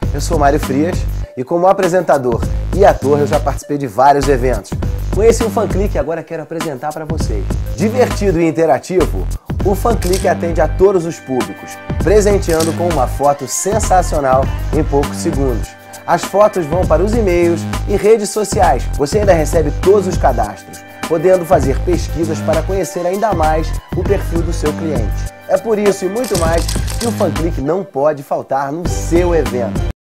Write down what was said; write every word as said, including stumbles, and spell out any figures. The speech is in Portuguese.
eu sou Mário Frias e como apresentador e ator eu já participei de vários eventos. Conheci o FanClick e agora quero apresentar para vocês. Divertido e interativo, o FanClick atende a todos os públicos, presenteando com uma foto sensacional em poucos segundos. As fotos vão para os e-mails e redes sociais. Você ainda recebe todos os cadastros, podendo fazer pesquisas para conhecer ainda mais o perfil do seu cliente. É por isso e muito mais que o FanClick não pode faltar no seu evento.